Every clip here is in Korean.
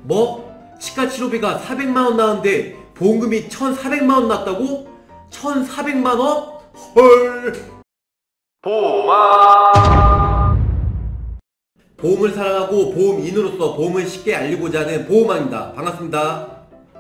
뭐? 치과 치료비가 400만원 나왔는데 보험금이 1,400만원 났다고? 1,400만원? 헐. 보험을 사랑하고 보험인으로서 보험을 쉽게 알리고자 하는 보험왕입니다. 반갑습니다.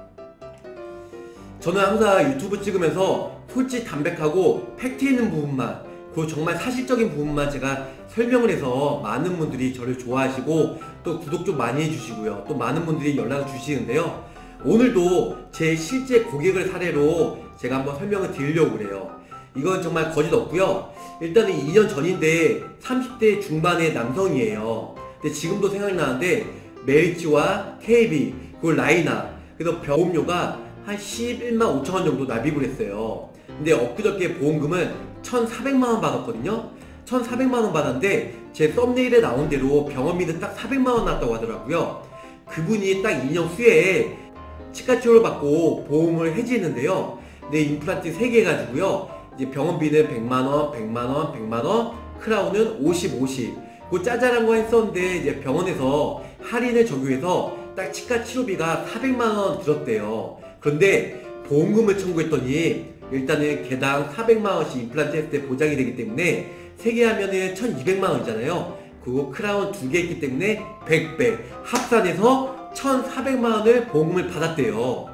저는 항상 유튜브 찍으면서 솔직 담백하고 팩트 있는 부분만, 그리고 정말 사실적인 부분만 제가 설명을 해서 많은 분들이 저를 좋아하시고 또 구독 좀 많이 해주시고요, 또 많은 분들이 연락을 주시는데요, 오늘도 제 실제 고객을 사례로 제가 한번 설명을 드리려고 그래요. 이건 정말 거짓 없고요. 일단은 2년 전인데 30대 중반의 남성이에요. 근데 지금도 생각나는데 메리츠와 KB 그리고 라이나, 그래서 보험료가 한 11만 5천원 정도 납입을 했어요. 근데 엊그저께 보험금은 1,400만원 받았거든요. 1,400만원 받았는데 제 썸네일에 나온 대로 병원비는 딱 400만원 났다고 하더라고요. 그분이 딱 2년 후에 치과 치료를 받고 보험을 해지했는데요. 내 임플란트 3개 해가지고요, 이제 병원비는 100만원, 100만원, 100만원, 크라운은 50, 50. 그 짜잘한 거 했었는데 이제 병원에서 할인을 적용해서 딱 치과 치료비가 400만원 들었대요. 그런데 보험금을 청구했더니 일단은 개당 400만원씩 임플란트 했을 때 보장이 되기 때문에 3개 하면은 1200만원이잖아요. 그리고 크라운 2개 했기 때문에 100배 합산해서 1400만원을 보험금을 받았대요.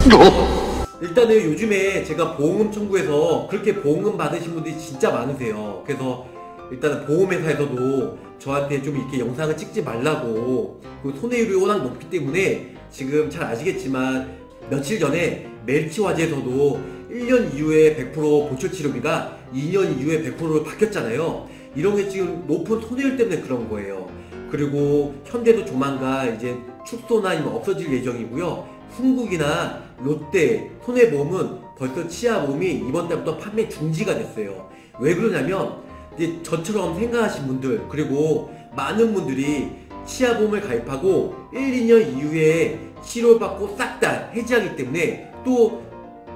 일단은 요즘에 제가 보험금 청구해서 그렇게 보험금 받으신 분들이 진짜 많으세요. 그래서 일단은 보험회사에서도 저한테 좀 이렇게 영상을 찍지 말라고, 그 손해율이 워낙 높기 때문에 지금 잘 아시겠지만 며칠 전에 멜치 화재에서도 1년 이후에 100% 보철 치료비가 2년 이후에 100%로 바뀌었잖아요. 이런 게 지금 높은 손해율 때문에 그런 거예요. 그리고 현대도 조만간 이제 축소나 아니면 없어질 예정이고요. 흥국이나 롯데, 손해보험은 벌써 치아보험이 이번 달부터 판매 중지가 됐어요. 왜 그러냐면 이제 저처럼 생각하신 분들, 그리고 많은 분들이 치아보험을 가입하고 1, 2년 이후에 치료받고 싹 다 해지하기 때문에, 또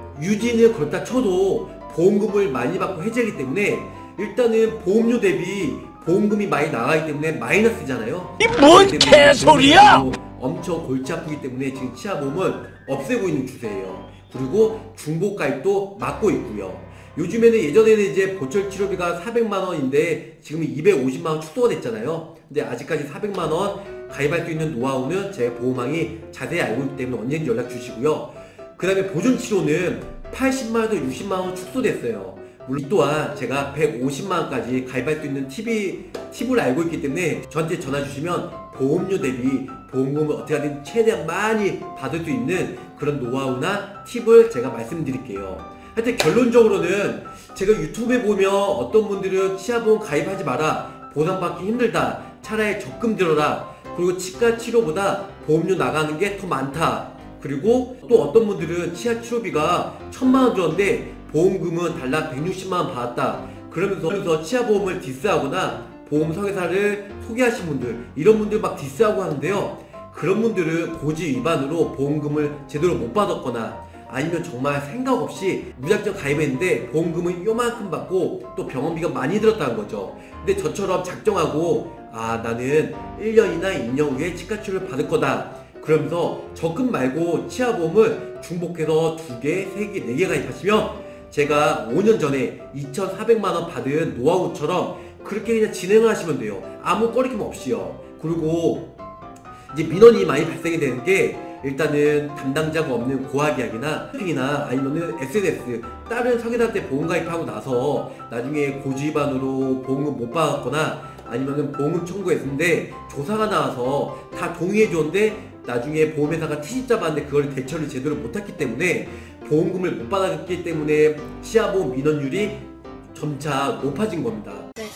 유지는 그렇다 쳐도 보험금을 많이 받고 해지하기 때문에 일단은 보험료 대비 보험금이 많이 나가기 때문에 마이너스잖아요. 이 뭔 개소리야! 엄청 골치 아프기 때문에 지금 치아보험을 없애고 있는 추세예요. 그리고 중복가입도 막고 있고요. 요즘에는, 예전에는 이제 보철 치료비가 400만원인데 지금은 250만원 축소가 됐잖아요. 근데 아직까지 400만원 가입할 수 있는 노하우는 제 보험왕이 자세히 알고 있기 때문에 언제든지 연락 주시고요. 그 다음에 보존 치료는 80만원에서 60만원 축소됐어요. 물론 또한 제가 150만원까지 가입할 수 있는 팁을 알고 있기 때문에 저한테 전화 주시면 보험료 대비 보험금을 어떻게 하든 최대한 많이 받을 수 있는 그런 노하우나 팁을 제가 말씀드릴게요. 하여튼 결론적으로는 제가 유튜브에 보면 어떤 분들은 치아보험 가입하지 마라, 보상받기 힘들다, 차라리 적금 들어라, 그리고 치과 치료보다 보험료 나가는 게 더 많다, 그리고 또 어떤 분들은 치아 치료비가 1000만원 줬는데 보험금은 달랑 160만원 받았다, 그러면서 치아보험을 디스하거나 보험 설계사를 소개하신 분들, 이런 분들 막 디스하고 하는데요, 그런 분들은 고지 위반으로 보험금을 제대로 못 받았거나 아니면 정말 생각 없이 무작정 가입했는데 보험금은 요만큼 받고 또 병원비가 많이 들었다는 거죠. 근데 저처럼 작정하고 나는 1년이나 2년 후에 치과 치료를 받을 거다, 그러면서 적금 말고 치아보험을 중복해서 2개, 3개, 4개 가입하시면 제가 5년 전에 2,400만원 받은 노하우처럼 그렇게 그냥 진행을 하시면 돼요. 아무 꺼리낌 없이요. 그리고 이제 민원이 많이 발생이 되는 게, 일단은 담당자가 없는 고하계약이나 쇼핑이나 아니면은 SNS, 다른 설계사한테 보험 가입하고 나서 나중에 고지 위반으로 보험금 못 받았거나 아니면은 보험금 청구했는데 조사가 나와서 다 동의해 줬는데 나중에 보험회사가 트집 잡았는데 그걸 대처를 제대로 못했기 때문에 보험금을 못 받았기 때문에 치아보험 민원율이 점차 높아진 겁니다.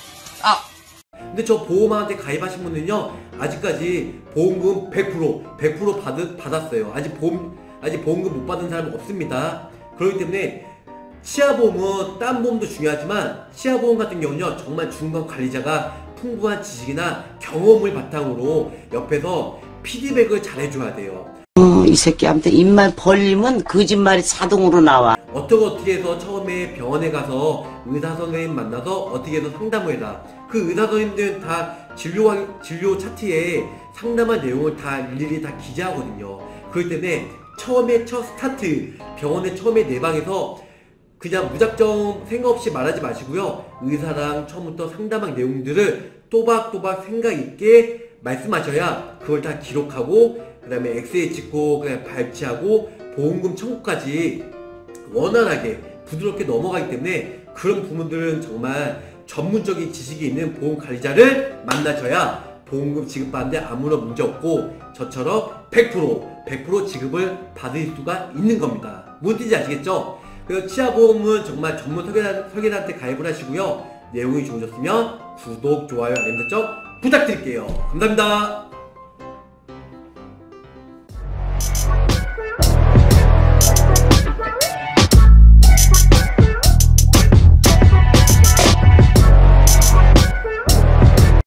근데 저 보험한테 가입하신 분은요, 아직까지 보험금 100% 받았어요. 아직 보험금 못 받은 사람은 없습니다. 그렇기 때문에 치아보험은 딴 보험도 중요하지만 치아보험 같은 경우는요, 정말 중간 관리자가 풍부한 지식이나 경험을 바탕으로 옆에서 피드백을 잘 해줘야 돼요. 이 새끼 아무튼 입만 벌리면 거짓말이 자동으로 나와. 어떻게 해서 처음에 병원에 가서 의사 선생님 만나서 어떻게 해서 상담을 해라. 그 의사 선생님들은 다 진료 차트에 상담한 내용을 다 일일이 다 기재하거든요. 그렇기 때문에 처음에 첫 스타트 병원에 처음에 내 방에서 그냥 무작정 생각 없이 말하지 마시고요. 의사랑 처음부터 상담한 내용들을 또박또박 생각 있게 말씀하셔야 그걸 다 기록하고 그 다음에 엑스레이 찍고 그냥 발치하고 보험금 청구까지 원활하게 부드럽게 넘어가기 때문에 그런 부분들은 정말 전문적인 지식이 있는 보험관리자를 만나셔야 보험금 지급받는데 아무런 문제 없고 저처럼 100% 지급을 받을 수가 있는 겁니다. 뭔 뜻인지 아시겠죠? 그래서 치아보험은 정말 전문 설계사한테 가입을 하시고요. 내용이 좋으셨으면 구독, 좋아요, 알림 설정 부탁드릴게요. 감사합니다.